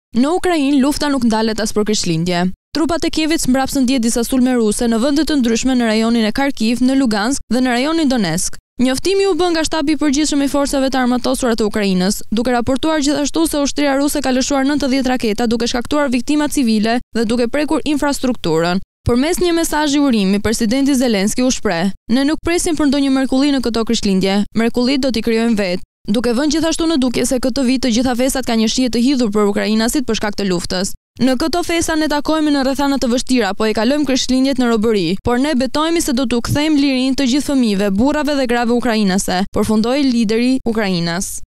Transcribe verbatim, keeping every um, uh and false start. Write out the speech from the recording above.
Në Ukrainë, lufta nuk ndalet as për Krishtlindje. Trupat e Kievit mbrapsën dje disa sulme ruse në vende të ndryshme në rajonin e Kharkiv, në Lugansk dhe në rajonin Donetsk. Njoftimi u bë nga shtabi i përgjithshëm i forcave të armatosura të Ukrainës, duke raportuar gjithashtu se ushtria ruse ka lëshuar nëntëdhjetë raketa duke shkaktuar viktima civile dhe duke prekur infrastrukturën. Përmes një mesazhi urimi, presidenti Zelenski u shpreh: "Ne nuk presim për ndonjë mrekulli në këto Krishtlindje. Mrekullit do t'i krijojmë vetë." Duke vënë gjithashtu në dukje se këtë vit të gjitha festat ka një shije të hidhur për ukrainasit për shkak të luftës. Në këto festa ne takohemi në rrethana të vështira, po e kalojmë Krishtlindjet në robëri, por ne betojmë se do t'u kthejmë lirinë të gjithë fëmijëve, burrave dhe grave ukrainase, përfundoi lideri Ukrainas.